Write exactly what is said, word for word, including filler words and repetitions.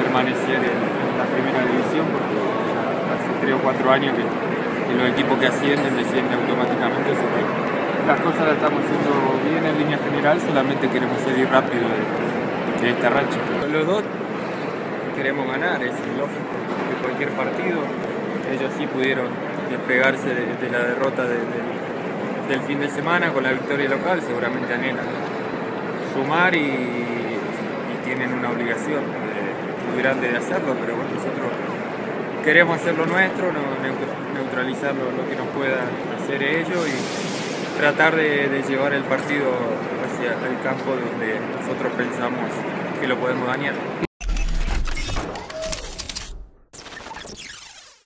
permanecer en, en la primera división, porque hace tres o cuatro años que, que los equipos que ascienden descienden automáticamente, así que las cosas las estamos haciendo bien en línea general, solamente queremos salir rápido de, de esta racha. Los dos queremos ganar, es lógico, de cualquier partido. Ellos sí pudieron despegarse de, de la derrota de, de, del fin de semana con la victoria local, seguramente anhelan sumar y, y tienen una obligación eh, muy grande de hacerlo, pero bueno, nosotros queremos hacer lo nuestro, no, neutralizar lo, lo que nos puedan hacer ellos y tratar de, de llevar el partido hacia el campo donde nosotros pensamos que lo podemos dañar.